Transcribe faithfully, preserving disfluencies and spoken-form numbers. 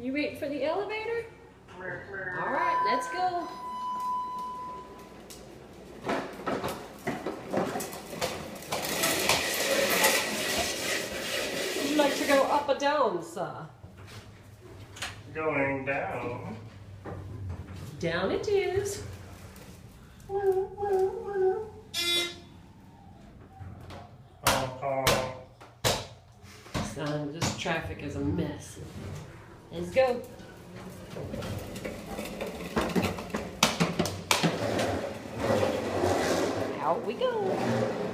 You waiting for the elevator? All right, let's go. Would you like to go up or down, sir? Going down. Down it is. So this traffic is a mess. Let's go. Out we go.